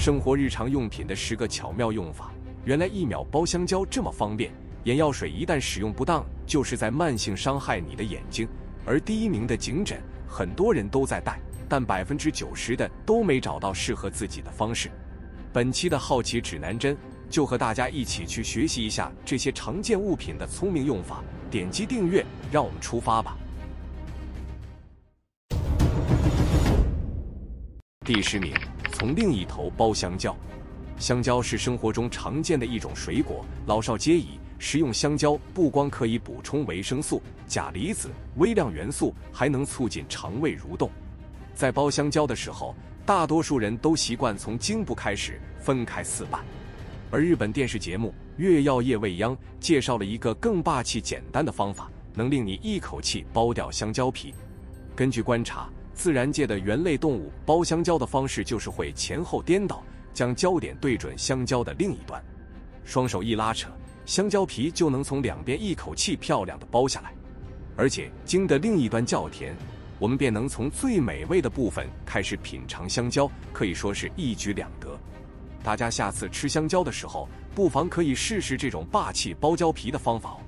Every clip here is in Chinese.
生活日常用品的10个巧妙用法。原来1秒包香蕉这么方便，眼药水一旦使用不当，就是在慢性伤害你的眼睛。而第1名的颈枕，很多人都在戴，但90%的都没找到适合自己的方式。本期的好奇指南针就和大家一起去学习一下这些常见物品的聪明用法。点击订阅，让我们出发吧。第10名，从另一头剥香蕉。香蕉是生活中常见的一种水果，老少皆宜。食用香蕉不光可以补充维生素、钾离子、微量元素，还能促进肠胃蠕动。在剥香蕉的时候，大多数人都习惯从茎部开始分开4瓣，而日本电视节目《月曜夜未央》介绍了一个更霸气简单的方法，能令你一口气剥掉香蕉皮。根据观察，自然界的猿类动物剥香蕉的方式就是会前后颠倒，将焦点对准香蕉的另一端，双手一拉扯，香蕉皮就能从2边一口气漂亮的剥下来。而且茎的另一端较甜，我们便能从最美味的部分开始品尝香蕉，可以说是一举两得。大家下次吃香蕉的时候，不妨可以试试这种霸气剥蕉皮的方法哦。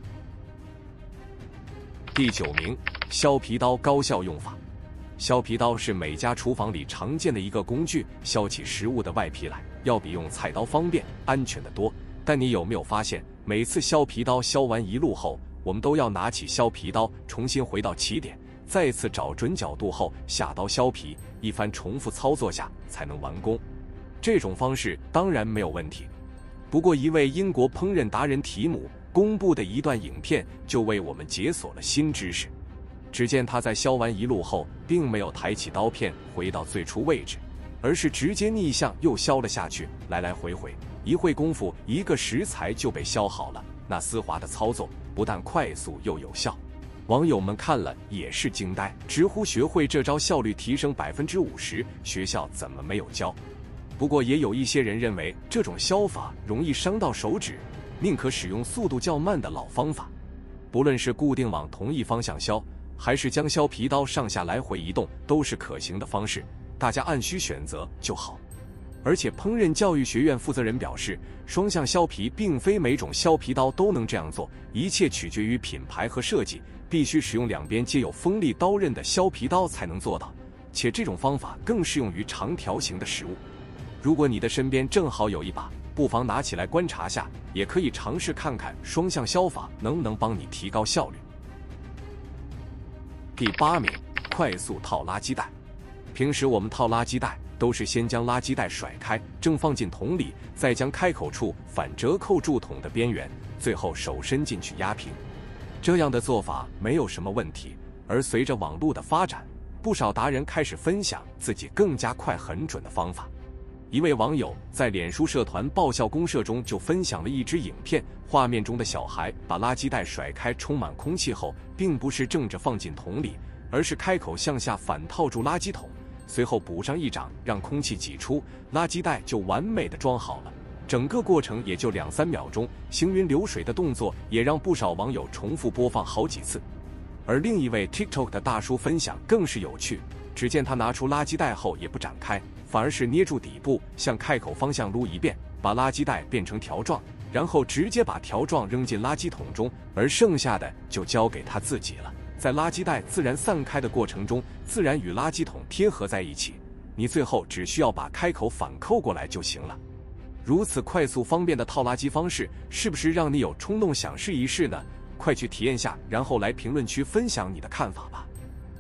第9名，削皮刀高效用法。削皮刀是每家厨房里常见的一个工具，削起食物的外皮来，要比用菜刀方便、安全得多。但你有没有发现，每次削皮刀削完一路后，我们都要拿起削皮刀，重新回到起点，再次找准角度后下刀削皮，一番重复操作下才能完工。这种方式当然没有问题，不过一位英国烹饪达人提姆公布的一段影片就为我们解锁了新知识。只见他在削完一路后，并没有抬起刀片回到最初位置，而是直接逆向又削了下去，来来回回，一会功夫一个食材就被削好了。那丝滑的操作不但快速又有效，网友们看了也是惊呆，直呼学会这招效率提升50%，学校怎么没有教？不过也有一些人认为这种削法容易伤到手指，宁可使用速度较慢的老方法。不论是固定往同一方向削，还是将削皮刀上下来回移动，都是可行的方式，大家按需选择就好。而且烹饪教育学院负责人表示，双向削皮并非每种削皮刀都能这样做，一切取决于品牌和设计，必须使用2边皆有锋利刀刃的削皮刀才能做到，且这种方法更适用于长条形的食物。如果你的身边正好有一把，不妨拿起来观察下，也可以尝试看看双向削法能不能帮你提高效率。第8名，快速套垃圾袋。平时我们套垃圾袋都是先将垃圾袋甩开，正放进桶里，再将开口处反折扣住桶的边缘，最后手伸进去压平。这样的做法没有什么问题，而随着网络的发展，不少达人开始分享自己更加快很准的方法。一位网友在脸书社团爆笑公社中就分享了一支影片，画面中的小孩把垃圾袋甩开充满空气后，并不是正着放进桶里，而是开口向下反套住垃圾桶，随后补上一掌让空气挤出，垃圾袋就完美的装好了。整个过程也就2-3秒钟，行云流水的动作也让不少网友重复播放好几次。而另一位 TikTok 的大叔分享更是有趣，只见他拿出垃圾袋后也不展开，反而是捏住底部向开口方向撸一遍，把垃圾袋变成条状，然后直接把条状扔进垃圾桶中，而剩下的就交给他自己了。在垃圾袋自然散开的过程中，自然与垃圾桶贴合在一起，你最后只需要把开口反扣过来就行了。如此快速方便的套垃圾方式，是不是让你有冲动想试一试呢？快去体验下，然后来评论区分享你的看法吧。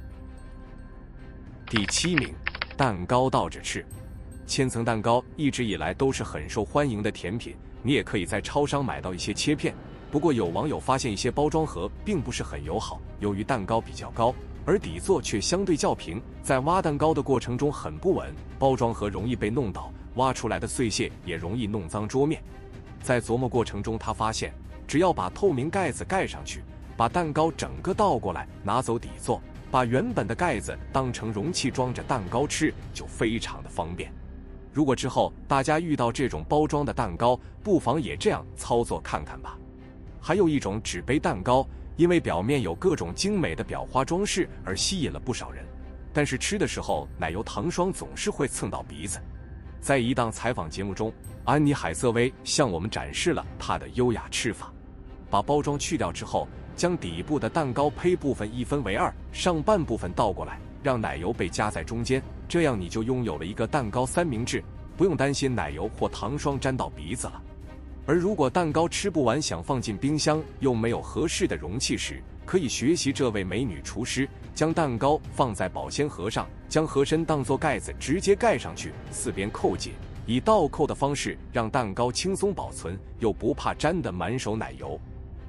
第7名，蛋糕倒着吃。千层蛋糕一直以来都是很受欢迎的甜品，你也可以在超商买到一些切片。不过有网友发现一些包装盒并不是很友好，由于蛋糕比较高，而底座却相对较平，在挖蛋糕的过程中很不稳，包装盒容易被弄倒，挖出来的碎屑也容易弄脏桌面。在琢磨过程中，他发现只要把透明盖子盖上去，把蛋糕整个倒过来，拿走底座，把原本的盖子当成容器装着蛋糕吃，就非常的方便。如果之后大家遇到这种包装的蛋糕，不妨也这样操作看看吧。还有一种纸杯蛋糕，因为表面有各种精美的裱花装饰而吸引了不少人，但是吃的时候奶油糖霜总是会蹭到鼻子。 在一档采访节目中，安妮海瑟薇向我们展示了她的优雅吃法。把包装去掉之后，将底部的蛋糕胚部分一分为二，上半部分倒过来，让奶油被夹在中间，这样你就拥有了一个蛋糕三明治，不用担心奶油或糖霜沾到鼻子了。而如果蛋糕吃不完想放进冰箱又没有合适的容器时，可以学习这位美女厨师，将蛋糕放在保鲜盒上，将盒身当作盖子直接盖上去，四边扣紧，以倒扣的方式让蛋糕轻松保存，又不怕沾得满手奶油。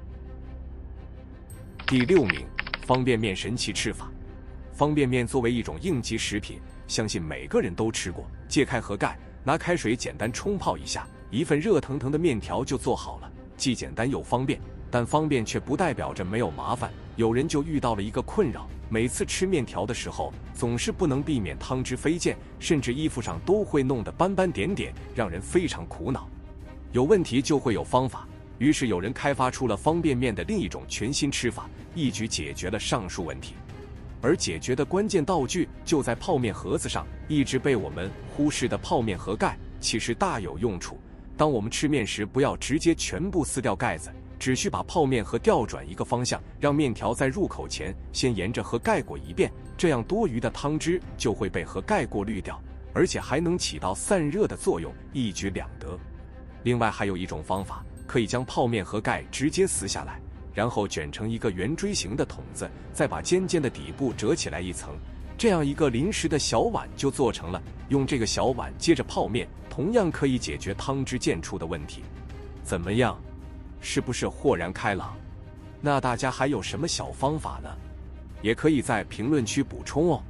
第6名，方便面神奇吃法。方便面作为一种应急食品，相信每个人都吃过。揭开盒盖，拿开水简单冲泡一下，一份热腾腾的面条就做好了，既简单又方便。但方便却不代表着没有麻烦，有人就遇到了一个困扰，每次吃面条的时候，总是不能避免汤汁飞溅，甚至衣服上都会弄得斑斑点点，让人非常苦恼。有问题就会有方法，于是有人开发出了方便面的另一种全新吃法，一举解决了上述问题。而解决的关键道具就在泡面盒子上，一直被我们忽视的泡面盒盖其实大有用处。当我们吃面时，不要直接全部撕掉盖子，只需把泡面盒调转一个方向，让面条在入口前先沿着盒盖过一遍，这样多余的汤汁就会被盒盖过滤掉，而且还能起到散热的作用，一举两得。另外还有一种方法，可以将泡面盒盖直接撕下来，然后卷成一个圆锥形的筒子，再把尖尖的底部折起来一层，这样一个临时的小碗就做成了。用这个小碗接着泡面，同样可以解决汤汁溅出的问题。怎么样？是不是豁然开朗？那大家还有什么小方法呢？也可以在评论区补充哦。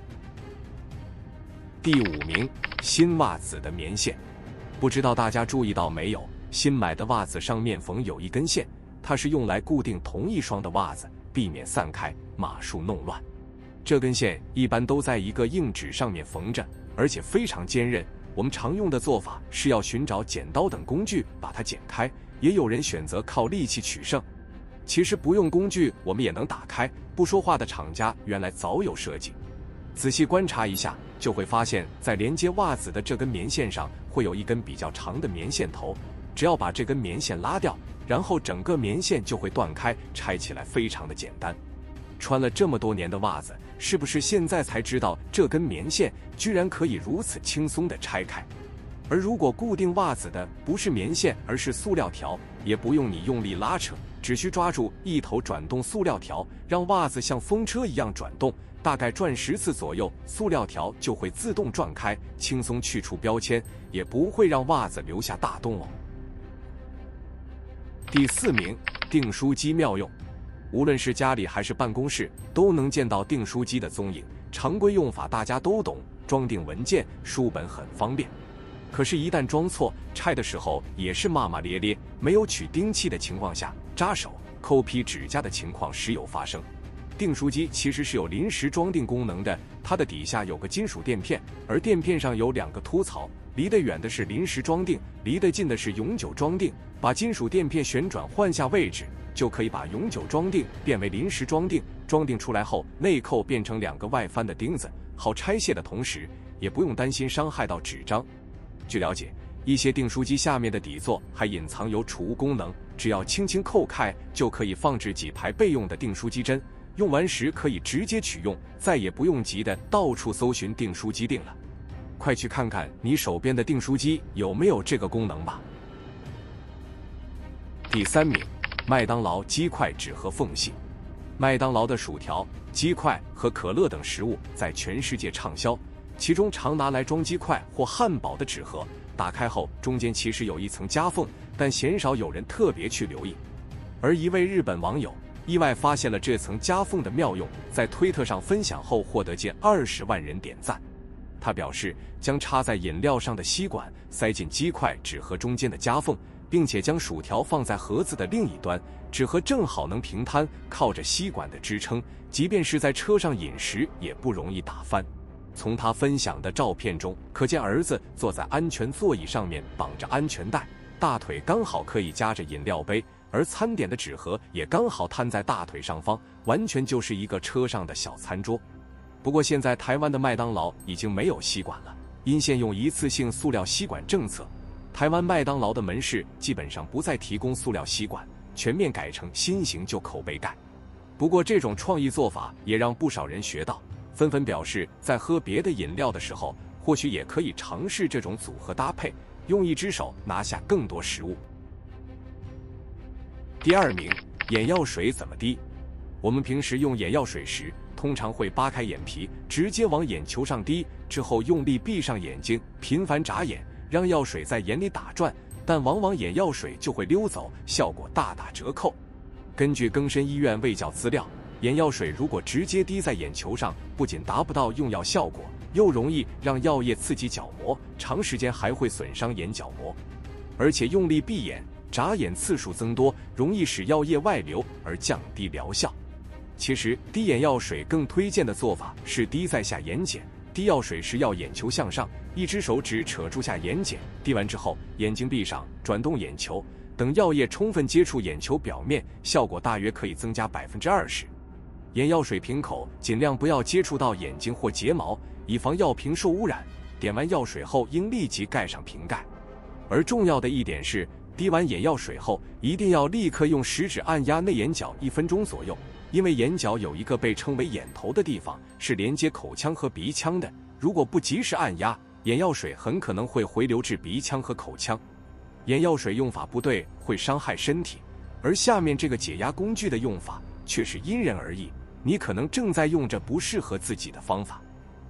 第5名，新袜子的棉线。不知道大家注意到没有，新买的袜子上面缝有一根线，它是用来固定同一双的袜子，避免散开，码数弄乱。这根线一般都在一个硬纸上面缝着，而且非常坚韧。我们常用的做法是要寻找剪刀等工具把它剪开，也有人选择靠力气取胜。其实不用工具我们也能打开，不说话的厂家原来早有设计。仔细观察一下，就会发现在连接袜子的这根棉线上会有一根比较长的棉线头，只要把这根棉线拉掉，然后整个棉线就会断开，拆起来非常的简单。穿了这么多年的袜子，是不是现在才知道这根棉线居然可以如此轻松地拆开？而如果固定袜子的不是棉线，而是塑料条，也不用你用力拉扯，只需抓住一头转动塑料条，让袜子像风车一样转动，大概转10次左右，塑料条就会自动转开，轻松去除标签，也不会让袜子留下大洞哦。第4名，订书机妙用。无论是家里还是办公室，都能见到订书机的踪影。常规用法大家都懂，装订文件、书本很方便。可是，一旦装错，拆的时候也是骂骂咧咧。没有取钉器的情况下，扎手、抠皮指甲的情况时有发生。订书机其实是有临时装订功能的，它的底下有个金属垫片，而垫片上有2个凸槽，离得远的是临时装订，离得近的是永久装订。把金属垫片旋转换下位置，就可以把永久装订变为临时装订。装订出来后，内扣变成2个外翻的钉子，好拆卸的同时，也不用担心伤害到纸张。据了解，一些订书机下面的底座还隐藏有储物功能，只要轻轻扣开，就可以放置几排备用的订书机针，用完时可以直接取用，再也不用急的到处搜寻订书机订了。快去看看你手边的订书机有没有这个功能吧。第3名，麦当劳鸡块纸盒缝隙。麦当劳的薯条、鸡块和可乐等食物在全世界畅销，其中常拿来装鸡块或汉堡的纸盒，打开后中间其实有一层夹缝，但鲜少有人特别去留意。而一位日本网友意外发现了这层夹缝的妙用，在推特上分享后获得近20万人点赞。他表示，将插在饮料上的吸管塞进鸡块纸盒中间的夹缝，并且将薯条放在盒子的另一端，纸盒正好能平摊，靠着吸管的支撑，即便是在车上饮食也不容易打翻。从他分享的照片中，可见儿子坐在安全座椅上面绑着安全带，大腿刚好可以夹着饮料杯，而餐点的纸盒也刚好摊在大腿上方，完全就是一个车上的小餐桌。不过现在台湾的麦当劳已经没有吸管了， 因现用一次性塑料吸管政策，台湾麦当劳的门市基本上不再提供塑料吸管，全面改成新型旧口杯盖。不过这种创意做法也让不少人学到，纷纷表示在喝别的饮料的时候，或许也可以尝试这种组合搭配，用一只手拿下更多食物。第2名，眼药水怎么滴？我们平时用眼药水时，通常会扒开眼皮，直接往眼球上滴，之后用力闭上眼睛，频繁眨眼，让药水在眼里打转，但往往眼药水就会溜走，效果大打折扣。根据更深医院卫教资料，眼药水如果直接滴在眼球上，不仅达不到用药效果，又容易让药液刺激角膜，长时间还会损伤眼角膜。而且用力闭眼、眨眼次数增多，容易使药液外流而降低疗效。其实滴眼药水更推荐的做法是滴在下眼睑，滴药水时要眼球向上，一只手指扯住下眼睑，滴完之后眼睛闭上，转动眼球，等药液充分接触眼球表面，效果大约可以增加20%。眼药水瓶口尽量不要接触到眼睛或睫毛，以防药瓶受污染。点完药水后应立即盖上瓶盖。而重要的一点是，滴完眼药水后一定要立刻用食指按压内眼角1分钟左右，因为眼角有一个被称为眼头的地方，是连接口腔和鼻腔的，如果不及时按压，眼药水很可能会回流至鼻腔和口腔。眼药水用法不对会伤害身体，而下面这个解压工具的用法却是因人而异，你可能正在用着不适合自己的方法。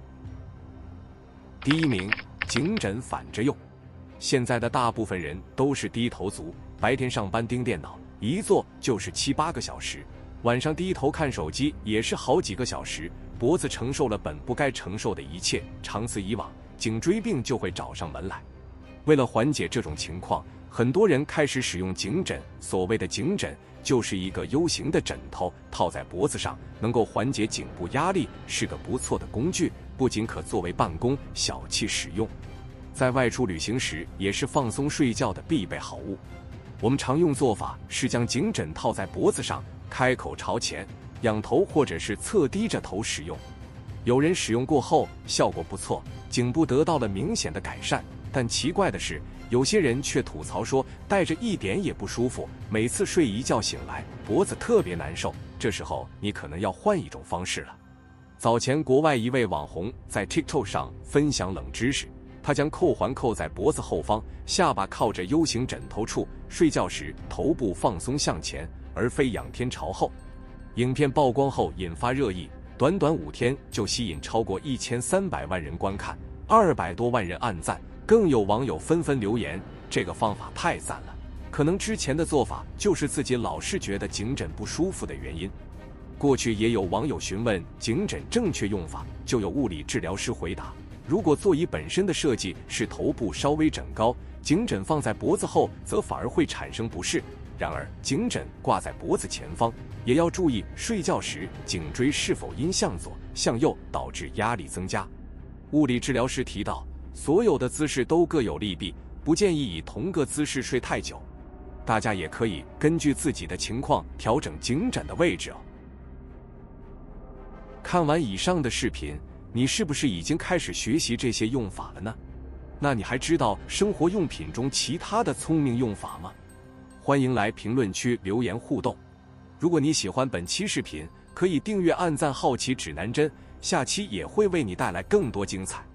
第1名，颈枕反着用。现在的大部分人都是低头族，白天上班盯电脑，一坐就是7、8个小时，晚上低头看手机也是好几个小时，脖子承受了本不该承受的一切，长此以往，颈椎病就会找上门来。为了缓解这种情况，很多人开始使用颈枕。所谓的颈枕就是一个 U 型的枕头，套在脖子上，能够缓解颈部压力，是个不错的工具，不仅可作为办公小憩使用，在外出旅行时也是放松睡觉的必备好物。我们常用做法是将颈枕套在脖子上，开口朝前，仰头或者是侧低着头使用。有人使用过后效果不错，颈部得到了明显的改善，但奇怪的是，有些人却吐槽说戴着一点也不舒服，每次睡一觉醒来脖子特别难受。这时候你可能要换一种方式了。早前国外一位网红在 TikTok 上分享冷知识，他将扣环扣在脖子后方，下巴靠着 U 型枕头处，睡觉时头部放松向前，而非仰天朝后。影片曝光后引发热议，短短5天就吸引超过1300万人观看，200多万人按赞，更有网友纷纷留言，这个方法太赞了，可能之前的做法就是自己老是觉得颈枕不舒服的原因。过去也有网友询问颈枕正确用法，就有物理治疗师回答，如果座椅本身的设计是头部稍微枕高，颈枕放在脖子后则反而会产生不适。然而颈枕挂在脖子前方，也要注意睡觉时颈椎是否因向左、向右导致压力增加。物理治疗师提到，所有的姿势都各有利弊，不建议以同个姿势睡太久，大家也可以根据自己的情况调整颈枕的位置哦。看完以上的视频，你是不是已经开始学习这些用法了呢？那你还知道生活用品中其他的聪明用法吗？欢迎来评论区留言互动。如果你喜欢本期视频，可以订阅、按赞。好奇指南针，下期也会为你带来更多精彩。